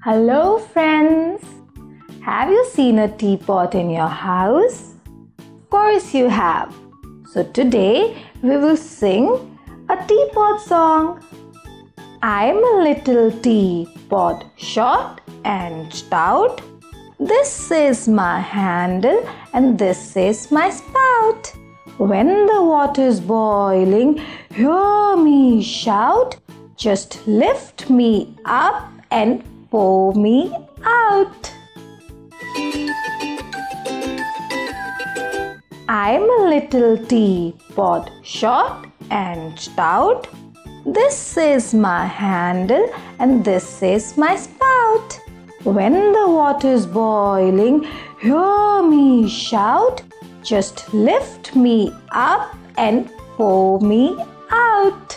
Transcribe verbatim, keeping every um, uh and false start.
Hello friends! Have you seen a teapot in your house? Of course you have. So today we will sing a teapot song. I'm a little teapot, short and stout. This is my handle and this is my spout. When the water's boiling, hear me shout. Just lift me up and pour me out. I'm a little teapot, short and stout. This is my handle and this is my spout. When the water's boiling, hear me shout. Just lift me up and pour me out.